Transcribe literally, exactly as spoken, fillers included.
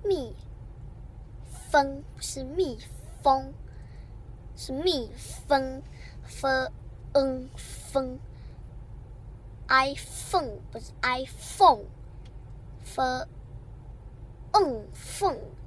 蜜蜂，不是蜜蜂，是蜜蜂。f n 蜂 ，iPhone 不是 iPhone，f n 凤。